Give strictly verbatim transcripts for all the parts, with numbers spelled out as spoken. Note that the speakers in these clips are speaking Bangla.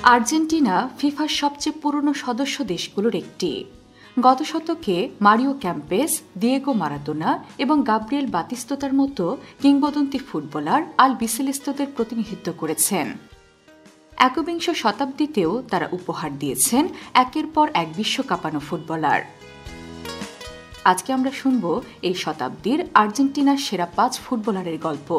আর্জেন্টিনা ফিফার সবচেয়ে পুরনো সদস্য দেশগুলোর একটি। গত শতকে মারিও ক্যাম্পেস, দিয়েগো মারাদোনা এবং গাব্রিয়েল বাতিস্তোতার মতো কিংবদন্তি ফুটবলার আল বিসেলেস্তোদের প্রতিনিধিত্ব করেছেন। একবিংশ শতাব্দীতেও তারা উপহার দিয়েছেন একের পর এক বিশ্বকাপানো ফুটবলার। আজকে আমরা শুনব এই শতাব্দীর আর্জেন্টিনার সেরা পাঁচ ফুটবলারের গল্প।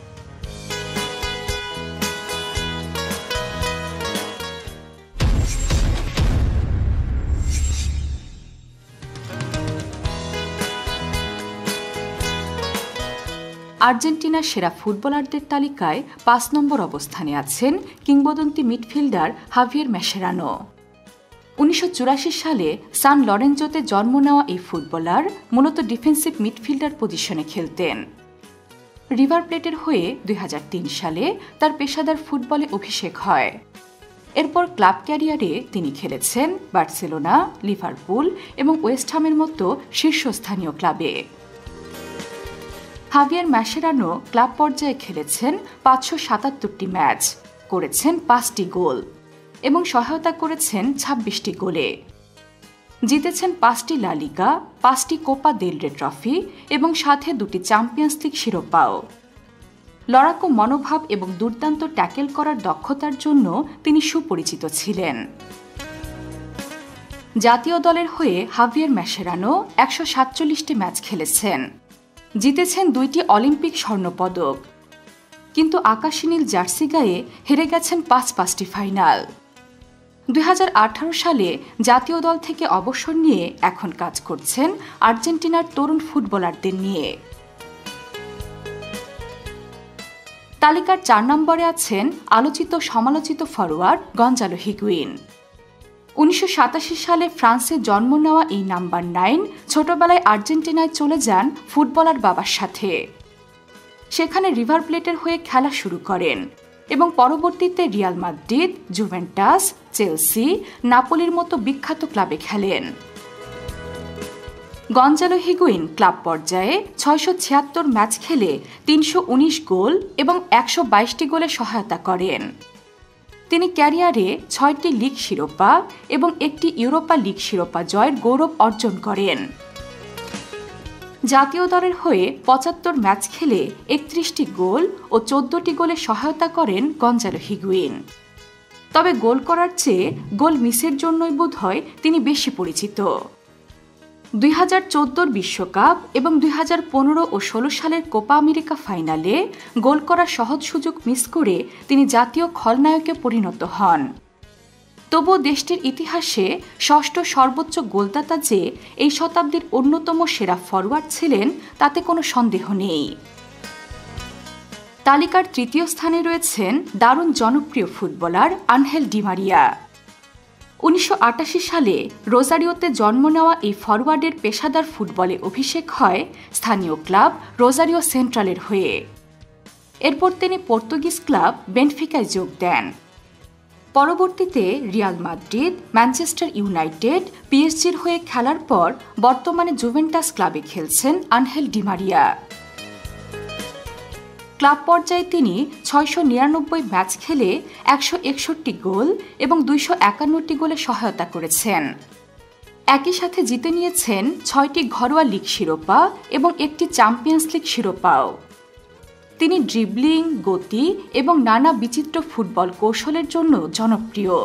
আর্জেন্টিনার সেরা ফুটবলারদের তালিকায় পাঁচ নম্বর অবস্থানে আছেন কিংবদন্তি মিডফিল্ডার হাভিয়ের ম্যাশেরানো। উনিশশো চুরাশি সালে সান লরেঞ্জোতে জন্ম নেওয়া এই ফুটবলার মূলত ডিফেন্সিভ মিডফিল্ডার পজিশনে খেলতেন। রিভার প্লেটের হয়ে দুই হাজার তিন সালে তার পেশাদার ফুটবলে অভিষেক হয়। এরপর ক্লাব ক্যারিয়ারে তিনি খেলেছেন বার্সেলোনা, লিভারপুল এবং ওয়েস্ট হামের মতো শীর্ষস্থানীয় ক্লাবে। হাভিয়ের ম্যাশেরানো ক্লাব পর্যায়ে খেলেছেন পাঁচশো সাতাত্তরটি ম্যাচ, করেছেন পাঁচটি গোল এবং সহায়তা করেছেন ছাব্বিশটি গোলে। জিতেছেন পাঁচটি লা লিগা, পাঁচটি কোপা দেল রে ট্রফি এবং সাথে দুটি চ্যাম্পিয়ন্স লিগ শিরোপাও। লড়াকু মনোভাব এবং দুর্দান্ত ট্যাকেল করার দক্ষতার জন্য তিনি সুপরিচিত ছিলেন। জাতীয় দলের হয়ে হাভিয়ের ম্যাশেরানো একশো সাতচল্লিশটি ম্যাচ খেলেছেন, জিতেছেন দুইটি অলিম্পিক স্বর্ণপদক, কিন্তু আকাশী নীল জার্সি গায়ে হেরে গেছেন পাঁচ পাঁচটি ফাইনাল। দুই হাজার আঠারো সালে জাতীয় দল থেকে অবসর নিয়ে এখন কাজ করছেন আর্জেন্টিনার তরুণ ফুটবলারদের নিয়ে। তালিকার চার নম্বরে আছেন আলোচিত সমালোচিত ফরোয়ার্ড গঞ্জালো হিগুইন। উনিশশো সাতাশি সালে ফ্রান্সে জন্ম নেওয়া এই নাম্বার নাইন ছোটবেলায় আর্জেন্টিনায় চলে যান ফুটবলার বাবার সাথে। সেখানে রিভার প্লেটের হয়ে খেলা শুরু করেন এবং পরবর্তীতে রিয়াল মাদ্রিদ, জুভেন্টাস, চেলসি, নাপোলির মতো বিখ্যাত ক্লাবে খেলেন। গঞ্জালো হিগুইন ক্লাব পর্যায়ে ছয়শো ছিয়াত্তর ম্যাচ খেলে তিনশো উনিশ গোল এবং একশো বাইশটি গোলে সহায়তা করেন। তিনি ক্যারিয়ারে ছয়টি লিগ শিরোপা এবং একটি ইউরোপা লিগ শিরোপা জয়ের গৌরব অর্জন করেন। জাতীয় দলের হয়ে পঁচাত্তর ম্যাচ খেলে একত্রিশটি গোল ও চোদ্দটি গোলে সহায়তা করেন গঞ্জালো হিগুইন। তবে গোল করার চেয়ে গোল মিসের জন্যই বোধহয় তিনি বেশি পরিচিত। দুই হাজার চোদ্দোর বিশ্বকাপ এবং দুই হাজার পনেরো ও ষোলো সালের কোপা আমেরিকা ফাইনালে গোল করার সহজ সুযোগ মিস করে তিনি জাতীয় খলনায়কে পরিণত হন। তবুও দেশটির ইতিহাসে ষষ্ঠ সর্বোচ্চ গোলদাতা যে এই শতাব্দীর অন্যতম সেরা ফরোয়ার্ড ছিলেন তাতে কোনো সন্দেহ নেই। তালিকার তৃতীয় স্থানে রয়েছেন দারুণ জনপ্রিয় ফুটবলার আনহেল ডি মারিয়া। উনিশশো আটাশি সালে রোজারিওতে জন্ম নেওয়া এই ফরওয়ার্ডের পেশাদার ফুটবলে অভিষেক হয় স্থানীয় ক্লাব রোজারিও সেন্ট্রালের হয়ে। এরপর তিনি পর্তুগিজ ক্লাব বেনফিকায় যোগ দেন। পরবর্তীতে রিয়াল মাদ্রিদ, ম্যানচেস্টার ইউনাইটেড, পিএসজির হয়ে খেলার পর বর্তমানে জুভেন্টাস ক্লাবে খেলছেন আনহেল ডি মারিয়া। ক্লাব পর্যায়ে তিনি ছয়শো নিরানব্বই ম্যাচ খেলে একশো একষট্টি গোল এবং দুইশো একান্নটি গোলে সহায়তা করেছেন। একই সাথে জিতে নিয়েছেন ছয়টি ঘরোয়া লিগ শিরোপা এবং একটি চ্যাম্পিয়ন্স লিগ শিরোপাও। তিনি ড্রিবলিং, গতি এবং নানা বিচিত্র ফুটবল কৌশলের জন্য জনপ্রিয়।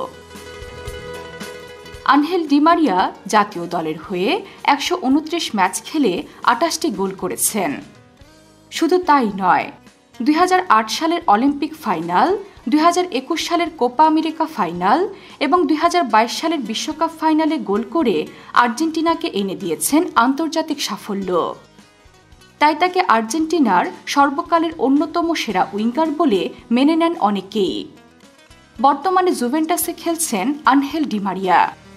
আনহেল ডি মারিয়া জাতীয় দলের হয়ে একশো উনত্রিশ ম্যাচ খেলে আটাশটি গোল করেছেন। শুধু তাই নয়, দুই হাজার আট সালের অলিম্পিক ফাইনাল, দুই হাজার একুশ সালের কোপা আমেরিকা ফাইনাল এবং দুই হাজার বাইশ সালের বিশ্বকাপ ফাইনালে গোল করে আর্জেন্টিনাকে এনে দিয়েছেন আন্তর্জাতিক সাফল্য। তাই তাকে আর্জেন্টিনার সর্বকালের অন্যতম সেরা উইঙ্গার বলে মেনে নেন অনেকেই। বর্তমানে জুভেন্টাসে খেলছেন আনহেল ডি মারিয়া।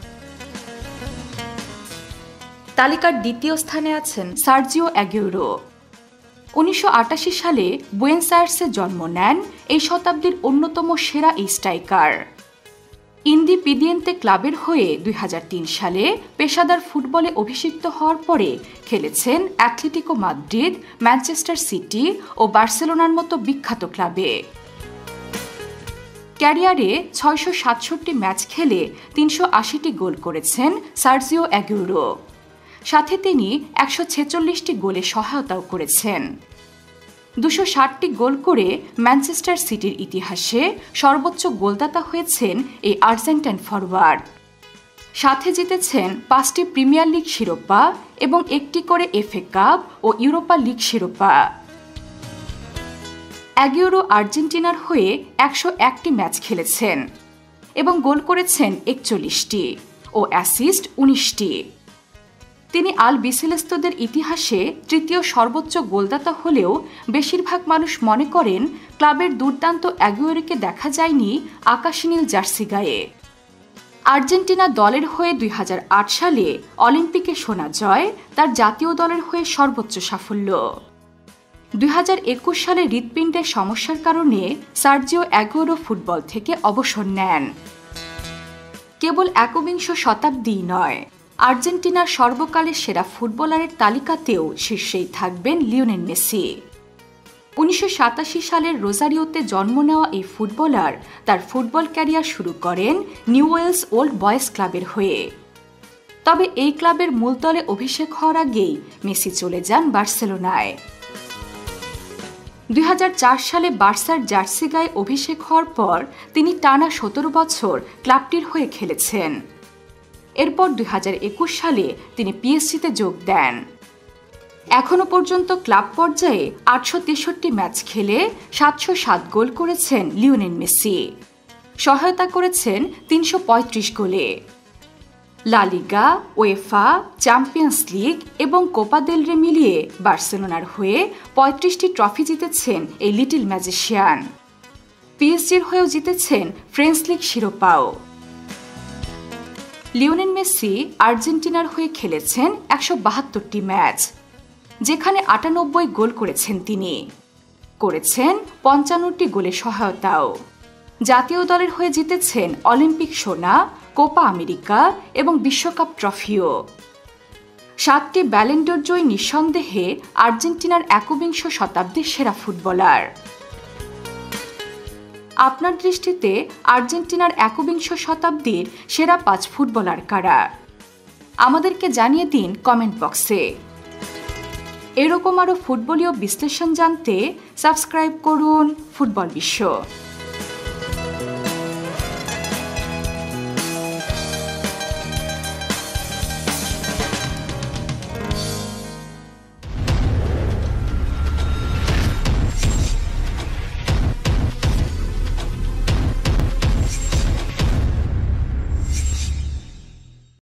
তালিকার দ্বিতীয় স্থানে আছেন সার্জিও অ্যাগুয়েরো। উনিশশো আটাশি সালে বুয়েন্স আয়ার্সে জন্ম নেন এই শতাব্দীর অন্যতম সেরা এই স্ট্রাইকার। ইন্ডিপিডিয়েন্তে ক্লাবের হয়ে দুই হাজার তিন সালে পেশাদার ফুটবলে অভিষিক্ত হওয়ার পরে খেলেছেন অ্যাথলেটিকো মাদ্রিদ, ম্যানচেস্টার সিটি ও বার্সেলোনার মতো বিখ্যাত ক্লাবে। ক্যারিয়ারে ছয়শো সাতষট্টি ম্যাচ খেলে তিনশো আশিটি গোল করেছেন সার্জিও অ্যাগুয়েরো। সাথে তিনি একশো ছেচল্লিশটি গোলে সহায়তাও করেছেন। দুশো ষাটটি গোল করে ম্যানচেস্টার সিটির ইতিহাসে সর্বোচ্চ গোলদাতা হয়েছেন এই আর্জেন্টাইন ফরওয়ার্ড। সাথে জিতেছেন পাঁচটি প্রিমিয়ার লিগ শিরোপা এবং একটি করে এফএ কাপ ও ইউরোপা লিগ শিরোপা। অ্যাগুয়েরো আর্জেন্টিনার হয়ে একশো একটি ম্যাচ খেলেছেন এবং গোল করেছেন একচল্লিশটি ও অ্যাসিস্ট উনিশটি। তিনি আল বিসেলেস্তোদের ইতিহাসে তৃতীয় সর্বোচ্চ গোলদাতা হলেও বেশিরভাগ মানুষ মনে করেন ক্লাবের দুর্দান্ত অ্যাগুয়েরোকে দেখা যায়নি আকাশী নীল জার্সি গায়ে। আর্জেন্টিনা দলের হয়ে দুই হাজার আট সালে অলিম্পিকে সোনা জয় তার জাতীয় দলের হয়ে সর্বোচ্চ সাফল্য। দুই হাজার একুশ সালে হৃৎপিণ্ডের সমস্যার কারণে সার্জিও অ্যাগুয়েরো ফুটবল থেকে অবসর নেন। কেবল একবিংশ শতাব্দী নয়, আর্জেন্টিনার সর্বকালের সেরা ফুটবলারের তালিকাতেও শীর্ষেই থাকবেন লিওনেল মেসি। উনিশশো সাতাশি সালের রোজারিওতে জন্ম নেওয়া এই ফুটবলার তার ফুটবল ক্যারিয়ার শুরু করেন নিউওয়েলস ওল্ড বয়েজ ক্লাবের হয়ে। তবে এই ক্লাবের মূল দলে অভিষেক হওয়ার আগেই মেসি চলে যান বার্সেলোনায়। দুই হাজার চার সালে বার্সার জার্সি গায়ে অভিষেক হওয়ার পর তিনি টানা সতেরো বছর ক্লাবটির হয়ে খেলেছেন। এরপর দুই হাজার একুশ সালে তিনি পিএসজিতে যোগ দেন। এখনও পর্যন্ত ক্লাব পর্যায়ে আটশো তেষট্টি ম্যাচ খেলে সাতশো সাত গোল করেছেন লিওনেল মেসি। সহায়তা করেছেন তিনশো পঁয়ত্রিশ গোলে। La Liga, UEFA, Champions League এবং কোপা দেল রে মিলিয়ে বার্সেলোনার হয়ে পঁয়ত্রিশটি ট্রফি জিতেছেন এই লিটল ম্যাজিশিয়ান। পিএসজির হয়েও জিতেছেন ফ্রেঞ্চ লিগ শিরোপাও। লিওনেল মেসি আর্জেন্টিনার হয়ে খেলেছেন একশো বাহাত্তরটি ম্যাচ, যেখানে আটানব্বই গোল করেছেন তিনি। করেছেন পঞ্চান্নটি গোলে সহায়তাও। জাতীয় দলের হয়ে জিতেছেন অলিম্পিক সোনা, কোপা আমেরিকা এবং বিশ্বকাপ ট্রফিও। সাতটি ব্যালন ড'র জয়ী নিঃসন্দেহে আর্জেন্টিনার একবিংশ শতাব্দীর সেরা ফুটবলার। আপনার দৃষ্টিতে আর্জেন্টিনার একবিংশ শতাব্দীর সেরা পাঁচ ফুটবলার কারা? আমাদেরকে জানিয়ে দিন কমেন্ট বক্সে। এরকম আরও ফুটবলীয় বিশ্লেষণ জানতে সাবস্ক্রাইব করুন ফুটবল বিশ্ব।